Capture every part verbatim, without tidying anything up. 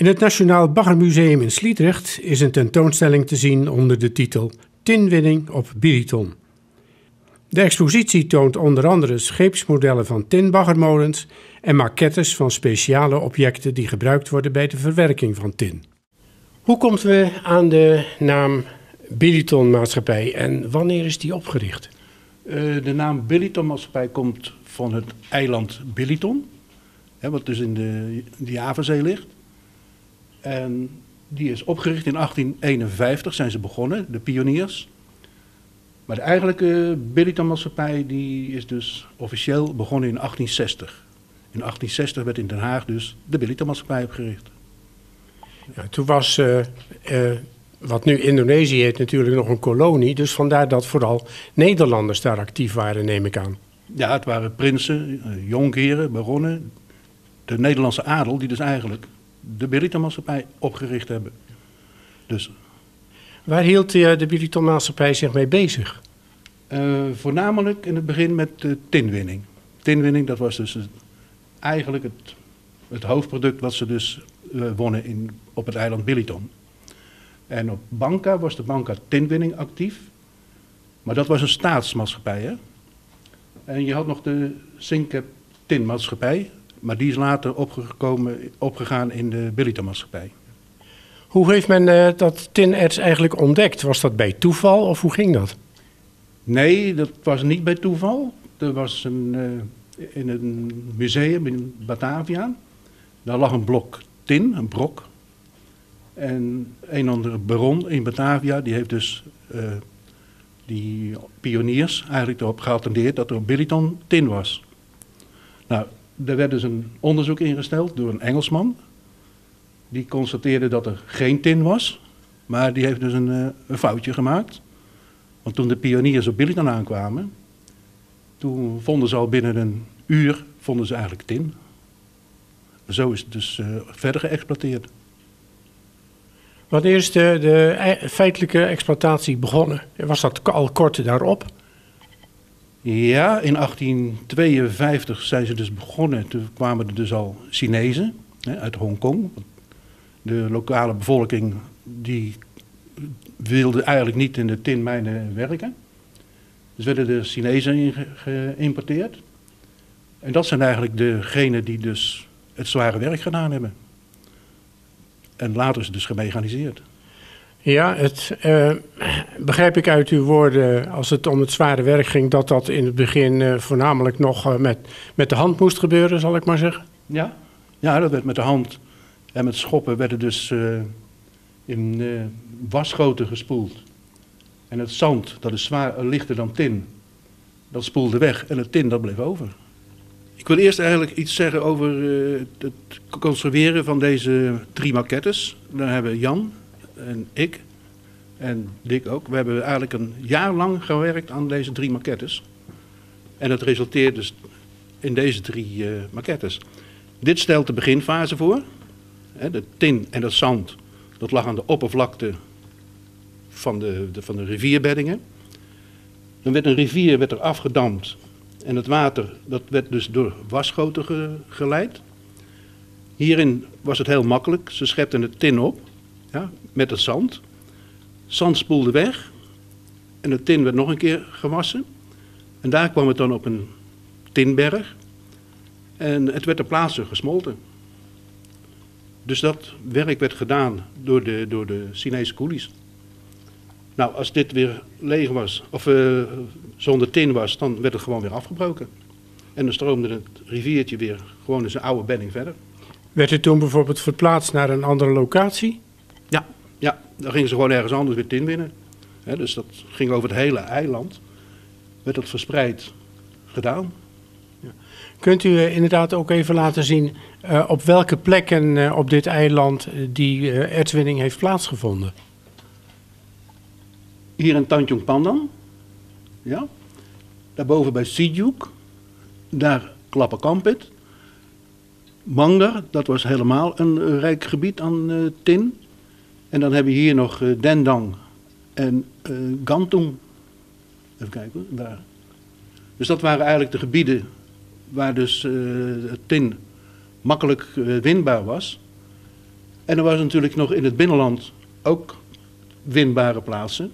In het Nationaal Baggermuseum in Sliedrecht is een tentoonstelling te zien onder de titel Tinwinning op Biriton. De expositie toont onder andere scheepsmodellen van tinbaggermolens en maquettes van speciale objecten die gebruikt worden bij de verwerking van tin. Hoe komt we aan de naam Biriton Maatschappij en wanneer is die opgericht? Uh, de naam Biriton Maatschappij komt van het eiland Biriton, hè, wat dus in de, de Javazee ligt. En die is opgericht in achttien eenenvijftig, zijn ze begonnen, de pioniers. Maar de eigenlijke Biriton Maatschappij die is dus officieel begonnen in achttien zestig. In achttien zestig werd in Den Haag dus de Biriton Maatschappij opgericht. Ja, toen was uh, uh, wat nu Indonesië heet natuurlijk nog een kolonie, dus vandaar dat vooral Nederlanders daar actief waren, neem ik aan. Ja, het waren prinsen, uh, jonkheren, baronnen, de Nederlandse adel die dus eigenlijk de Biriton Maatschappij opgericht hebben. Dus, waar hield uh, de Biriton Maatschappij zich mee bezig? Uh, voornamelijk in het begin met uh, tinwinning. Tinwinning, dat was dus het, eigenlijk het, het hoofdproduct wat ze dus uh, wonnen in, op het eiland Biriton. En op Bangka was de Bangka Tinwinning actief. Maar dat was een staatsmaatschappij, hè? En je had nog de Singap Tinmaatschappij, maar die is later opgekomen, opgegaan in de Biriton Maatschappij. Hoe heeft men uh, dat tinerts eigenlijk ontdekt? Was dat bij toeval of hoe ging dat? Nee, dat was niet bij toeval. Er was een, uh, in een museum in Batavia, daar lag een blok tin, een brok. En een andere baron in Batavia, die heeft dus uh, die pioniers eigenlijk erop geattendeerd dat er op Biriton tin was. Nou, er werd dus een onderzoek ingesteld door een Engelsman. Die constateerde dat er geen tin was, maar die heeft dus een, uh, een foutje gemaakt. Want toen de pioniers op Biriton aankwamen, toen vonden ze al binnen een uur vonden ze eigenlijk tin. Zo is het dus uh, verder geëxploiteerd. Wanneer is de, de feitelijke exploitatie begonnen? Was dat al kort daarop? Ja, in achttien tweeënvijftig zijn ze dus begonnen. Toen kwamen er dus al Chinezen hè, uit Hongkong. De lokale bevolking die wilde eigenlijk niet in de tinmijnen werken. Dus werden de Chinezen geïmporteerd. En dat zijn eigenlijk degenen die dus het zware werk gedaan hebben. En later is het dus gemechaniseerd. Ja, het uh, begrijp ik uit uw woorden, als het om het zware werk ging, dat dat in het begin uh, voornamelijk nog uh, met, met de hand moest gebeuren, zal ik maar zeggen? Ja, ja, dat werd met de hand en met schoppen werden dus uh, in uh, wasgoten gespoeld. En het zand, dat is zwaar, lichter dan tin, dat spoelde weg en het tin dat bleef over. Ik wil eerst eigenlijk iets zeggen over uh, het construeren van deze drie maquettes. Daar hebben Jan en ik en Dick ook. We hebben eigenlijk een jaar lang gewerkt aan deze drie maquettes. En het resulteert dus in deze drie uh, maquettes. Dit stelt de beginfase voor. Hè, de tin en het zand, dat lag aan de oppervlakte van de, de, van de rivierbeddingen. Dan werd een rivier werd er afgedamd. En het water, dat werd dus door wasgoten ge, geleid. Hierin was het heel makkelijk. Ze schepten het tin op, ja, met het zand. Zand spoelde weg. En het tin werd nog een keer gewassen. En daar kwam het dan op een tinberg. En het werd ter plaatse gesmolten. Dus dat werk werd gedaan door de, door de Chinese koelies. Nou, als dit weer leeg was, of uh, zonder tin was, dan werd het gewoon weer afgebroken. En dan stroomde het riviertje weer gewoon in zijn oude bedding verder. Werd het toen bijvoorbeeld verplaatst naar een andere locatie? Ja, ja, dan gingen ze gewoon ergens anders weer tin winnen. He, dus dat ging over het hele eiland. Werd dat verspreid gedaan. Ja. Kunt u uh, inderdaad ook even laten zien uh, op welke plekken uh, op dit eiland uh, die uh, ertswinning heeft plaatsgevonden? Hier in Tanjung Pandan, ja. Daarboven bij Sijuk, daar Klapperkampit. Manggar, dat was helemaal een rijk gebied aan uh, tin. En dan hebben we hier nog uh, Dendang en uh, Gantung. Even kijken, daar. Dus dat waren eigenlijk de gebieden waar dus uh, het tin makkelijk uh, winbaar was. En er was natuurlijk nog in het binnenland ook winbare plaatsen.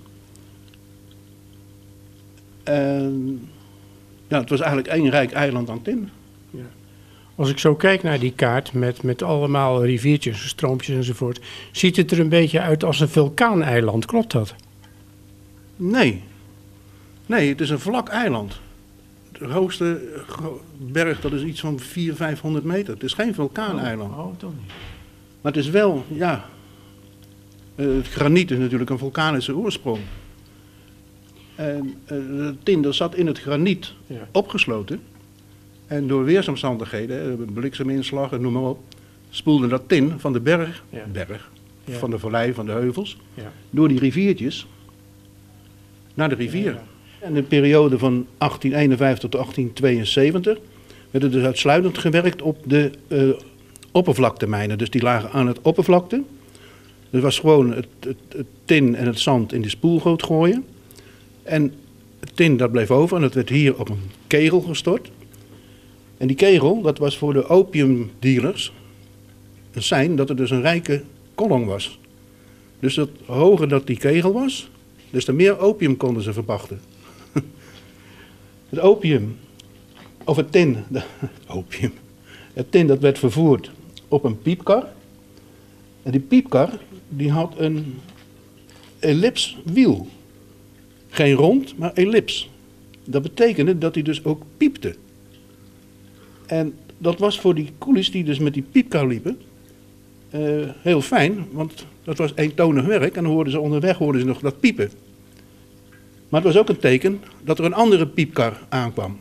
En ja, het was eigenlijk één rijk eiland aan tin. Ja. Als ik zo kijk naar die kaart met, met allemaal riviertjes, stroompjes enzovoort, ziet het er een beetje uit als een vulkaaneiland. Klopt dat? Nee. Nee, het is een vlak eiland. De hoogste berg, dat is iets van vierhonderd, vijfhonderd meter. Het is geen vulkaaneiland. Oh, oh, toch niet. Maar het is wel, ja... Uh, het graniet is natuurlijk een vulkanische oorsprong. En uh, de tin, dat zat in het graniet Ja. opgesloten. En door weersomstandigheden, blikseminslag en noem maar op, spoelde dat tin van de berg, Ja. berg Ja. van de vallei, van de heuvels, Ja. door die riviertjes naar de rivier. Ja, En in de periode van achttien eenenvijftig tot achttien tweeënzeventig werd er dus uitsluitend gewerkt op de uh, oppervlaktemijnen. Dus die lagen aan het oppervlakte. Er was gewoon het, het, het tin en het zand in de spoelgoot gooien. En het tin dat bleef over en dat werd hier op een kegel gestort. En die kegel, dat was voor de opiumdealers een sein dat er dus een rijke kolom was. Dus dat hoger dat die kegel was, dus te meer opium konden ze verpachten. Het opium, of het tin, de, opium, het tin dat werd vervoerd op een piepkar. En die piepkar, die had een ellipswiel. Geen rond, maar ellips. Dat betekende dat hij dus ook piepte. En dat was voor die koelies die dus met die piepkar liepen, uh, heel fijn, want dat was eentonig werk en dan hoorden ze onderweg hoorden ze nog dat piepen. Maar het was ook een teken dat er een andere piepkar aankwam.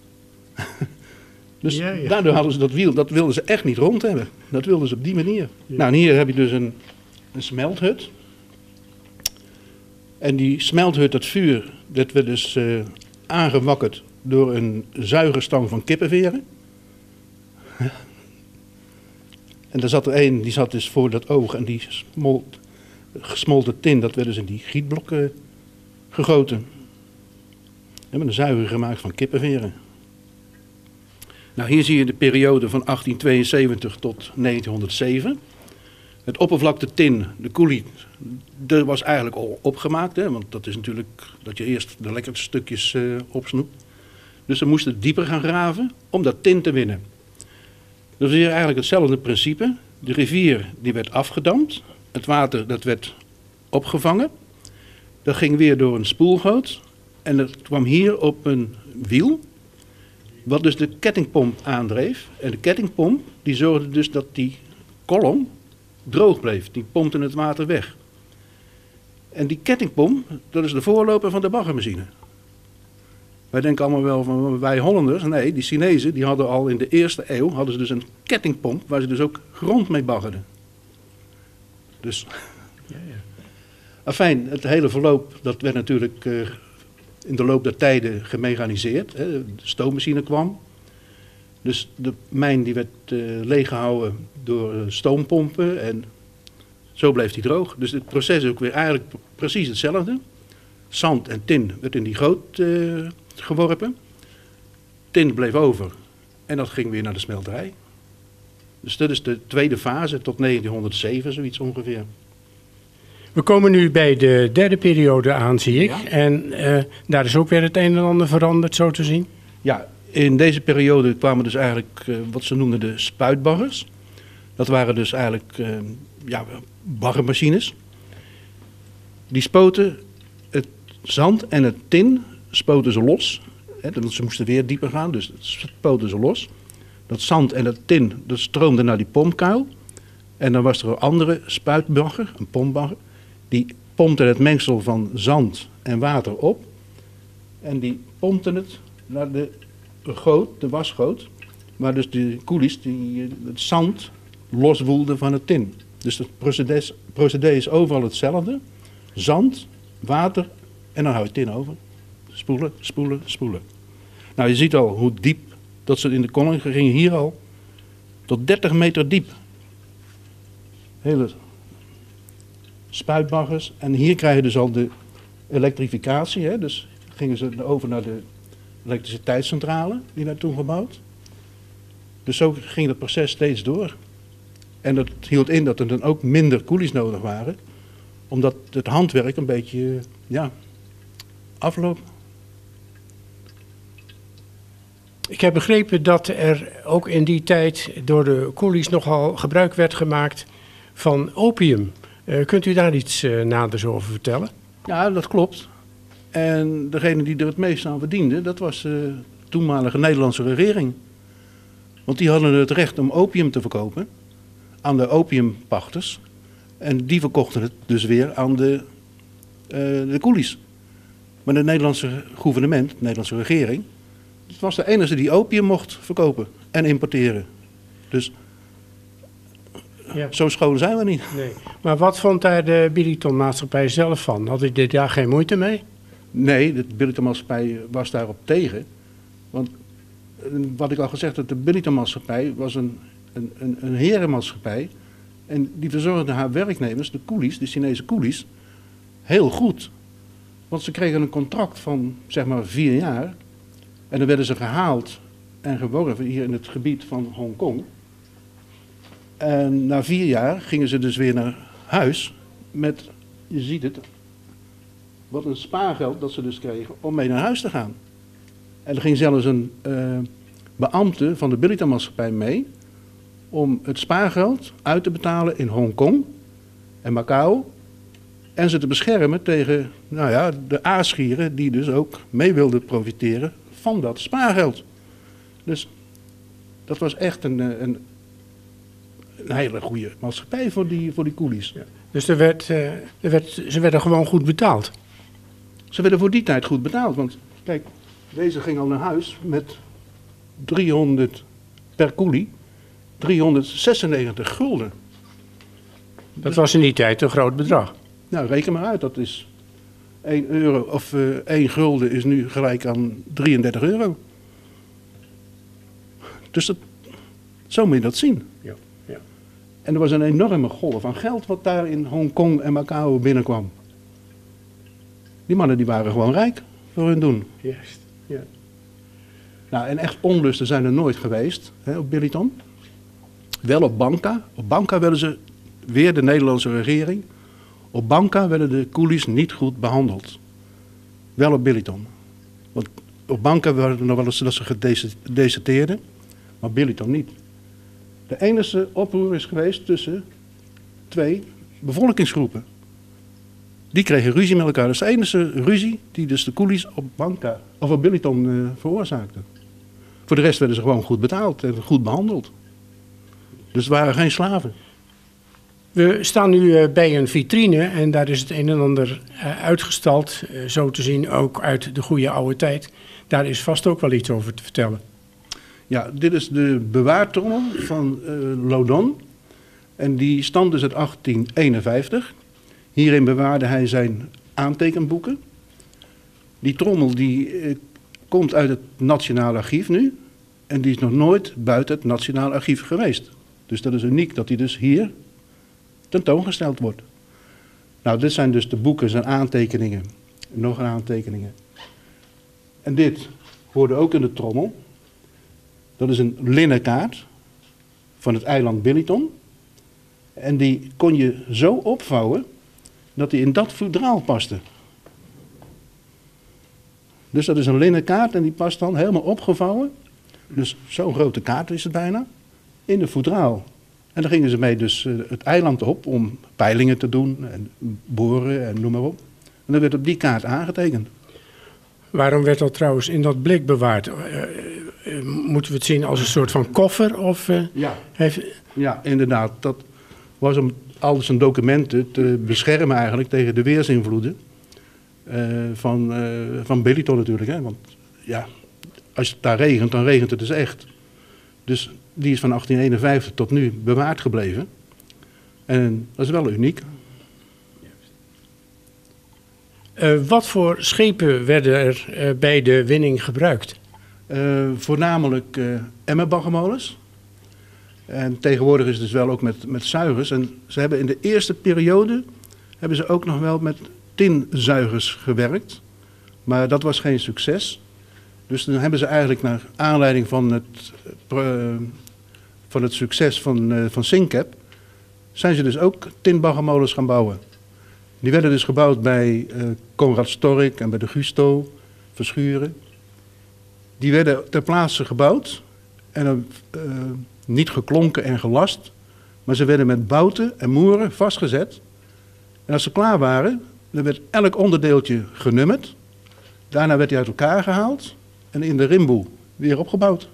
Dus Ja, ja. daardoor hadden ze dat wiel, dat wilden ze echt niet rond hebben. Dat wilden ze op die manier. Ja. Nou, en hier heb je dus een, een smelthut. En die smelthut, dat vuur, dat werd dus uh, aangewakkerd door een zuigerstang van kippenveren. En daar zat er een, die zat dus voor dat oog en die smolt, gesmolten tin, dat werd dus in die gietblokken gegoten. En met een zuiger gemaakt van kippenveren. Nou, hier zie je de periode van achttien tweeënzeventig tot negentienhonderdzeven. Het oppervlakte tin, de koelie, dat was eigenlijk al opgemaakt. Hè, want dat is natuurlijk dat je eerst de lekkerste stukjes uh, opsnoept. Dus ze moesten dieper gaan graven om dat tin te winnen. Dat is hier eigenlijk hetzelfde principe. De rivier die werd afgedamd. Het water dat werd opgevangen. Dat ging weer door een spoelgoot. En dat kwam hier op een wiel. Wat dus de kettingpomp aandreef. En de kettingpomp die zorgde dus dat die kolom droog bleef. Die pompte het water weg. En die kettingpomp, dat is de voorloper van de baggermachine. Wij denken allemaal wel van wij Hollanders. Nee, die Chinezen die hadden al in de eerste eeuw hadden ze dus een kettingpomp waar ze dus ook grond mee baggerden. Dus, Ja, ja. afijn, het hele verloop dat werd natuurlijk uh, in de loop der tijden gemechaniseerd. Hè. De stoommachine kwam. Dus de mijn die werd uh, leeggehouden door uh, stoompompen en zo bleef die droog. Dus het proces is ook weer eigenlijk precies hetzelfde. Zand en tin werd in die goot uh, geworpen. Tin bleef over en dat ging weer naar de smelterij. Dus dat is de tweede fase tot negentienhonderdzeven, zoiets ongeveer. We komen nu bij de derde periode aan, zie ik. Ja. En uh, daar is ook weer het een en ander veranderd, zo te zien. Ja, in deze periode kwamen dus eigenlijk uh, wat ze noemden de spuitbaggers. Dat waren dus eigenlijk uh, ja, baggermachines. Die spoten het zand en het tin spoten ze los. Hè, want ze moesten weer dieper gaan, dus dat spoten ze los. Dat zand en dat tin dat stroomde naar die pompkuil. En dan was er een andere spuitbagger, een pompbagger. Die pompte het mengsel van zand en water op. En die pompte het naar de goot, de wasgoot. Waar dus de koelies die het zand loswoelden van het tin. Dus het procedé, procedé is overal hetzelfde. Zand, water en dan hou je tin over. Spoelen, spoelen, spoelen. Nou, je ziet al hoe diep dat ze in de kolom gingen. Hier al tot dertig meter diep. Hele spuitbaggers. En hier krijg je dus al de elektrificatie. Hè? Dus gingen ze over naar de elektriciteitscentrale. Die werd toen gebouwd. Dus zo ging het proces steeds door. En dat hield in dat er dan ook minder koelies nodig waren. Omdat het handwerk een beetje, ja, afloopt. Ik heb begrepen dat er ook in die tijd door de koelies nogal gebruik werd gemaakt van opium. Uh, kunt u daar iets uh, naders over vertellen? Ja, dat klopt. En degene die er het meest aan verdiende, dat was de toenmalige Nederlandse regering. Want die hadden het recht om opium te verkopen aan de opiumpachters. En die verkochten het dus weer aan de, uh, de koelies. Maar het Nederlandse gouvernement, de Nederlandse regering, het was de enige die opium mocht verkopen en importeren. Dus ja. Zo schoon zijn we niet. Nee. Maar wat vond daar de Billiton-maatschappij zelf van? Hadden die daar geen moeite mee? Nee, de Billiton-maatschappij was daarop tegen. Want wat ik al gezegd heb, de Billiton-maatschappij was een, een, een, een herenmaatschappij. En die verzorgde haar werknemers, de koelies, de Chinese koelies, heel goed. Want ze kregen een contract van zeg maar vier jaar. En dan werden ze gehaald en geworven hier in het gebied van Hongkong. En na vier jaar gingen ze dus weer naar huis met, je ziet het, wat een spaargeld dat ze dus kregen om mee naar huis te gaan. En er ging zelfs een uh, beambte van de Billiton-maatschappij mee om het spaargeld uit te betalen in Hongkong en Macau. En ze te beschermen tegen nou ja, de aasgieren die dus ook mee wilden profiteren van dat spaargeld. Dus dat was echt een, een, een hele goede maatschappij voor die, voor die koelies. Ja. Dus er werd, uh, er werd, ze werden gewoon goed betaald? Ze werden voor die tijd goed betaald. Want kijk, deze ging al naar huis met driehonderd per koelie, driehonderdzesennegentig gulden. Dat was in die tijd een groot bedrag. Nou, reken maar uit. Dat is één euro of uh, één gulden is nu gelijk aan drieëndertig euro. Dus dat, zo moet je dat zien. Ja, ja. En er was een enorme golf aan geld wat daar in Hongkong en Macau binnenkwam. Die mannen die waren gewoon rijk voor hun doen. Juist, ja. Nou, en echt onlusten zijn er nooit geweest hè, op Billiton. Wel op Banca. Op Banca werden ze, weer de Nederlandse regering, op Banca werden de koelies niet goed behandeld. Wel op Billiton. Want op Banca waren er nog wel eens dat ze gedeserteerden, maar Billiton niet. De enige oproer is geweest tussen twee bevolkingsgroepen. Die kregen ruzie met elkaar. Dat is de enige ruzie die dus de koelies op Banca of op Billiton uh, veroorzaakten. Voor de rest werden ze gewoon goed betaald en goed behandeld. Dus het waren geen slaven. We staan nu uh, bij een vitrine en daar is het een en ander uh, uitgestald. Uh, zo te zien ook uit de goede oude tijd. Daar is vast ook wel iets over te vertellen. Ja, dit is de bewaartrommel van uh, Laudon. En die stamt dus uit achttien eenenvijftig. Hierin bewaarde hij zijn aantekenboeken. Die trommel die uh, komt uit het Nationaal Archief nu. En die is nog nooit buiten het Nationaal Archief geweest. Dus dat is uniek dat die dus hier tentoongesteld wordt. Nou, dit zijn dus de boeken, zijn aantekeningen. Nog een aantekeningen. En dit hoorde ook in de trommel. Dat is een linnen kaart van het eiland Billiton. En die kon je zo opvouwen dat die in dat foudraal paste. Dus dat is een linnen kaart en die past dan helemaal opgevouwen. Dus zo'n grote kaart is het bijna. In de foudraal. En daar gingen ze mee dus uh, het eiland op om peilingen te doen en boren en noem maar op. En dan werd op die kaart aangetekend. Waarom werd dat trouwens in dat blik bewaard? Uh, uh, moeten we het zien als een soort van koffer? Of, uh, ja. Heeft... ja, inderdaad. Dat was om al zijn documenten te beschermen eigenlijk tegen de weersinvloeden uh, van, uh, van Billiton natuurlijk. Hè? Want ja, als het daar regent, dan regent het dus echt. Dus die is van achttien eenenvijftig tot nu bewaard gebleven. En dat is wel uniek. Uh, wat voor schepen werden er uh, bij de winning gebruikt? Uh, voornamelijk uh, emmerbaggermolens. En tegenwoordig is het dus wel ook met, met zuigers. En ze hebben in de eerste periode hebben ze ook nog wel met tinzuigers gewerkt. Maar dat was geen succes. Dus dan hebben ze eigenlijk naar aanleiding van het, uh, van het succes van, uh, van Sincap, zijn ze dus ook tinbaggermolens gaan bouwen. Die werden dus gebouwd bij uh, Conrad Stork en bij de Gusto, Verschuren. Die werden ter plaatse gebouwd en uh, niet geklonken en gelast, maar ze werden met bouten en moeren vastgezet. En als ze klaar waren, dan werd elk onderdeeltje genummerd. Daarna werd hij uit elkaar gehaald en in de rimboe weer opgebouwd.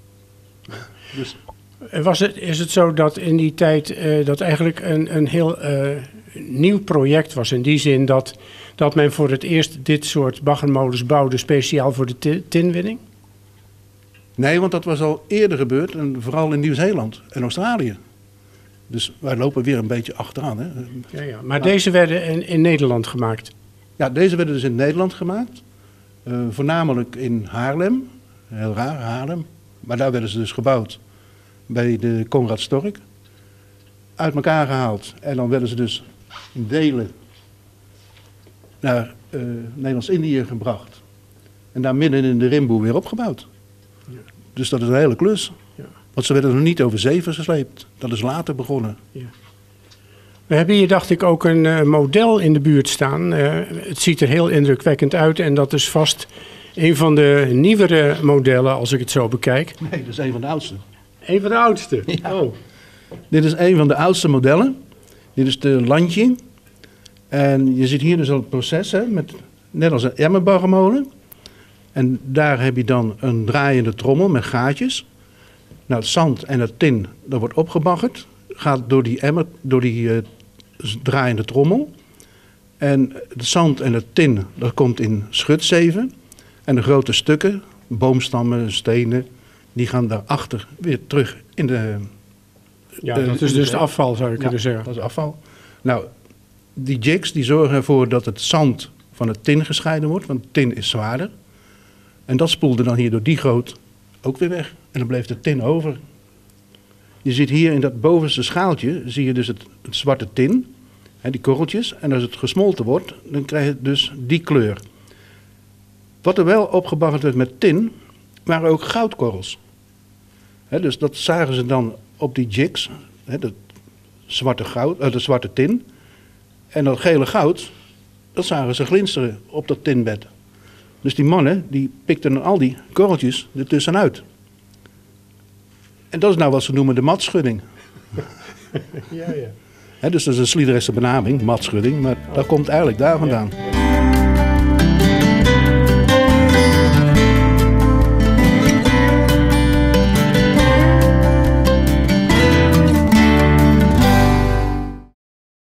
Dus... Was het, is het zo dat in die tijd uh, dat eigenlijk een, een heel uh, nieuw project was, in die zin dat, dat men voor het eerst dit soort baggermolens bouwde speciaal voor de tinwinning? Nee, want dat was al eerder gebeurd, en vooral in Nieuw-Zeeland en Australië. Dus wij lopen weer een beetje achteraan. Hè. Ja, ja. Maar nou, deze werden in, in Nederland gemaakt? Ja, deze werden dus in Nederland gemaakt. Uh, voornamelijk in Haarlem. Heel raar, Haarlem. Maar daar werden ze dus gebouwd. Bij de Conrad Stork. Uit elkaar gehaald. En dan werden ze dus in delen naar uh, Nederlands-Indië gebracht. En daar midden in de rimboe weer opgebouwd. Ja. Dus dat is een hele klus. Ja. Want ze werden nog niet over zee gesleept. Dat is later begonnen. Ja. We hebben hier, dacht ik, ook een uh, model in de buurt staan. Uh, het ziet er heel indrukwekkend uit en dat is vast een van de nieuwere modellen, als ik het zo bekijk. Nee, dat is een van de oudste. Een van de oudste? Ja. Oh. Dit is een van de oudste modellen. Dit is de Landje. En je ziet hier dus al het proces, hè, met, net als een emmerbaggermolen. En daar heb je dan een draaiende trommel met gaatjes. Nou, het zand en het tin, dat wordt opgebaggerd. Gaat door die emmer, door die uh, draaiende trommel. En het zand en het tin, dat komt in schutzeven. En de grote stukken, boomstammen, stenen, die gaan daarachter weer terug in de... Ja, de, dat is dus de afval, zou je ja, kunnen zeggen. dat is afval. Nou, die jigs die zorgen ervoor dat het zand van het tin gescheiden wordt, want tin is zwaarder. En dat spoelde dan hier door die goot ook weer weg. En dan bleef de tin over. Je ziet hier in dat bovenste schaaltje, zie je dus het, het zwarte tin, hè, die korreltjes. En als het gesmolten wordt, dan krijg je dus die kleur. Wat er wel opgebaggerd werd met tin, waren ook goudkorrels. Hè, dus dat zagen ze dan op die jigs, hè, dat zwarte, goud, uh, de zwarte tin. En dat gele goud, dat zagen ze glinsteren op dat tinbed. Dus die mannen, die pikten dan al die korreltjes ertussenuit. En dat is nou wat ze noemen de matschudding. Ja, ja. He, dus dat is een Sliedrechtse benaming, matschudding, maar dat komt eigenlijk daar vandaan.